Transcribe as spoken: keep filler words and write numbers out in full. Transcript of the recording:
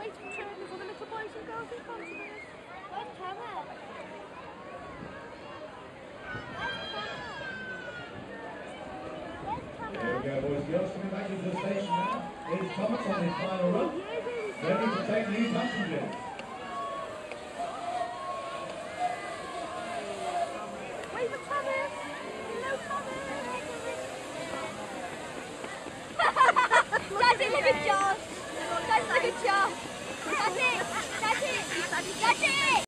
waiting turn. There's other little boys and girls in front of us. Where's Thomas? Here we go, boys and girls. Coming back into the station now. Here's Thomas on his final run. Ready to take new passengers. Wait for Thomas. Hello, Thomas. Daddy, look at Josh. Daddy, look at Josh. Daddy, Daddy, Daddy.